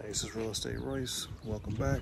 This is Real Estate Royce. Welcome back.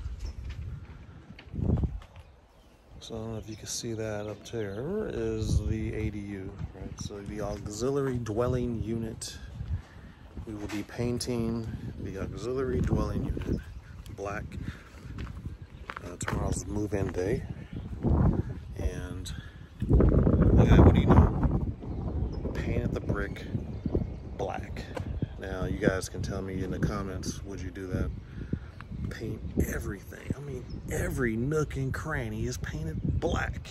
So I don't know if you can see that up there is the ADU, right? So the auxiliary dwelling unit. We will be painting the auxiliary dwelling unit black. Tomorrow's move-in day. And what do you know? Painted the brick black. Now you guys can tell me in the comments, would you do that? Paint everything. I mean, every nook and cranny is painted black.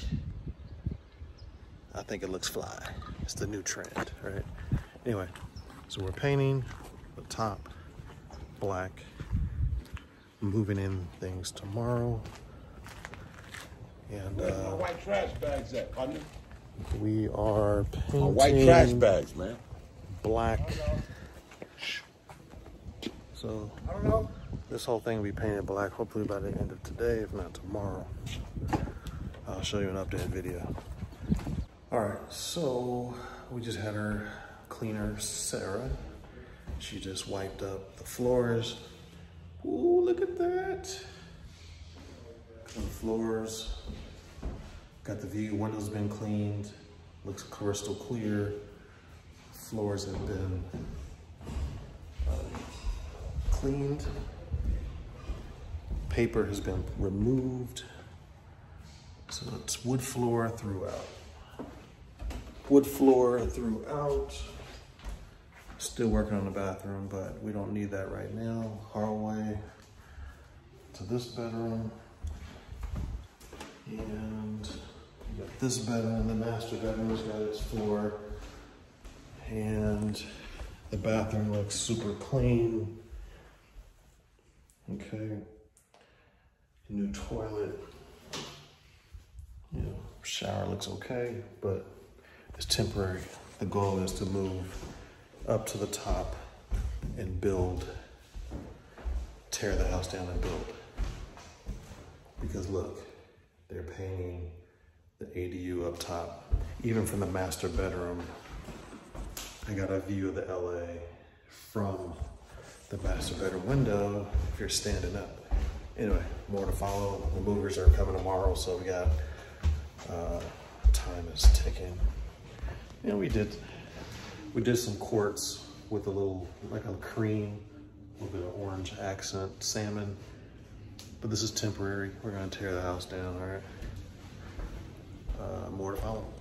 I think it looks fly. It's the new trend, right? Anyway, so we're painting the top black. Moving in things tomorrow. And where's my white trash bags at, partner? We are painting my white trash bags, man. Black. So I don't know. This whole thing will be painted black hopefully by the end of today, if not tomorrow. I'll show you an updated video. All right, so we just had our cleaner, Sarah. She just wiped up the floors. Ooh, look at that. Clean floors. Got the view, windows been cleaned. Looks crystal clear. Floors have been cleaned. Paper has been removed. So it's wood floor throughout. Wood floor throughout. Still working on the bathroom, but we don't need that right now. Hallway to this bedroom. And you got this bedroom, the master bedroom's got its floor. And the bathroom looks super clean. Okay. New toilet. You know, shower looks okay, but it's temporary. The goal is to move up to the top and build, tear the house down and build. Because look, they're painting the ADU up top. Even from the master bedroom, I got a view of the LA from the master bedroom window if you're standing up. Anyway, more to follow. The movers are coming tomorrow, so we got, time is ticking. You know, we did some quartz with a little, like a cream, a little bit of orange accent, salmon. But this is temporary. We're gonna tear the house down, all right? More to follow.